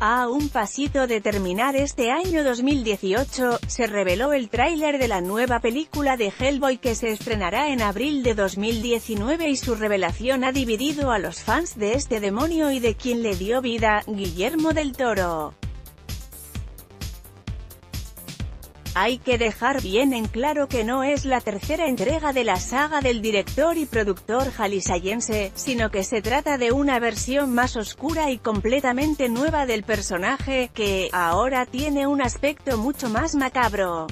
A un pasito de terminar este año 2018, se reveló el tráiler de la nueva película de Hellboy que se estrenará en abril de 2019 y su revelación ha dividido a los fans de este demonio y de quien le dio vida, Guillermo del Toro. Hay que dejar bien en claro que no es la tercera entrega de la saga del director y productor jalisciense, sino que se trata de una versión más oscura y completamente nueva del personaje, que, ahora tiene un aspecto mucho más macabro.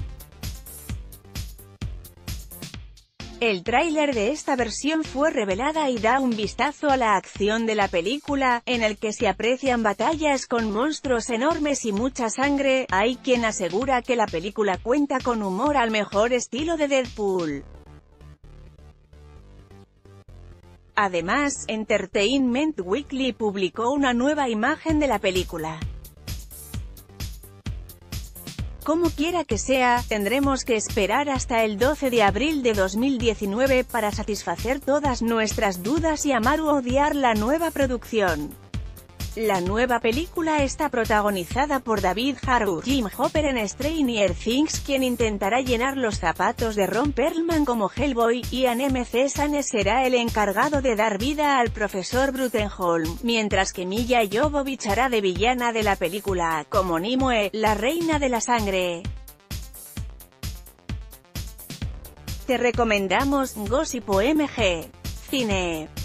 El tráiler de esta versión fue revelada y da un vistazo a la acción de la película, en el que se aprecian batallas con monstruos enormes y mucha sangre. Hay quien asegura que la película cuenta con humor al mejor estilo de Deadpool. Además, Entertainment Weekly publicó una nueva imagen de la película. Como quiera que sea, tendremos que esperar hasta el 12 de abril de 2019 para satisfacer todas nuestras dudas y amar u odiar la nueva producción. La nueva película está protagonizada por David Harbour, Jim Hopper en Stranger Things, quien intentará llenar los zapatos de Ron Perlman como Hellboy, y Ian M. Cesanes será el encargado de dar vida al profesor Bruttenholm, mientras que Milla Jovovich hará de villana de la película, como Nimue, la reina de la sangre. Te recomendamos Gossip MG. Cine.